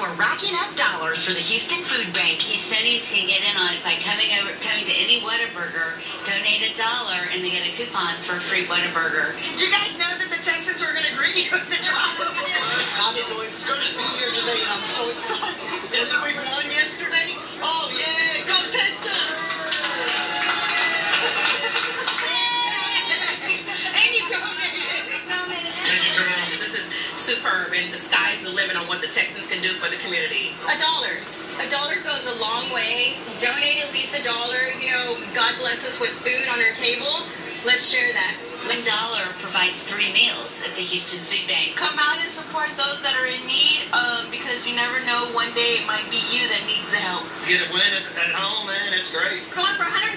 for racking up dollars for the Houston Food Bank. Houstonians can get in on it by coming to any Whataburger, donate $1, and they get a coupon for a free Whataburger. Did you guys know that the Texans were going to greet you with the job? I didn't know it was going to be here today, and I'm so excited. And then we won yesterday. Oh, yeah, go Texans! This is superb, and the sky's the limit on what the Texans can do for the community. $1. $1 goes a long way. Donate at least $1. You know, God bless us with food on our table. Let's share that. $1 provides 3 meals at the Houston Food Bank. Come out and support those that are in need, because you never know, one day it might be you that needs the help. Get a win at home, man. It's great. Going for $100